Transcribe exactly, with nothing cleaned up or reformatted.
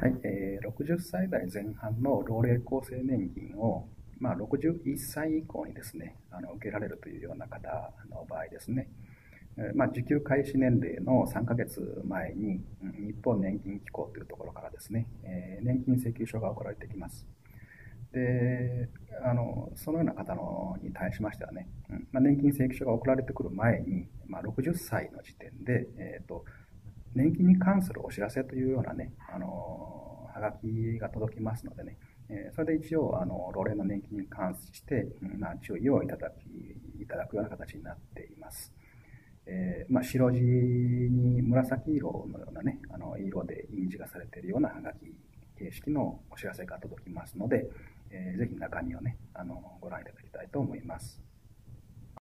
はい、えーろくじゅっさい代前半の老齢厚生年金を、まあ、ろくじゅういっさい以降にですね、あの受けられるというような方の場合ですね、えーまあ、受給開始年齢のさんかげつまえに、うん、日本年金機構というところからですね、えー年金請求書が送られてきます。で、あのそのような方のに対しましてはね、うんまあ、年金請求書が送られてくる前に、まあ、ろくじゅっさいの時点で、えーと年金に関するお知らせというようなね、あのはがきが届きますのでね、えーそれで一応、あの老齢の年金に関して、うんまあ、注意をいただきいただくような形になっています。えーまあ、白地に紫色のようなね、あの色で印字がされているようなはがき形式のお知らせが届きますので、えーぜひ中身をね、あのご覧いただきたいと思います。